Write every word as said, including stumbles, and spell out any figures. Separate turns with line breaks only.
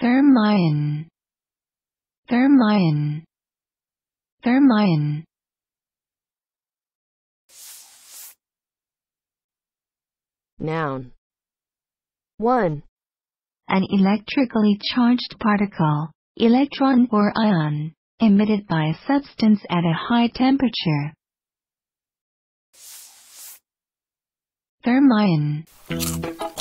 Thermion. Thermion. Thermion.
Noun. one.
An electrically charged particle, electron or ion, emitted by a substance at a high temperature. Thermion.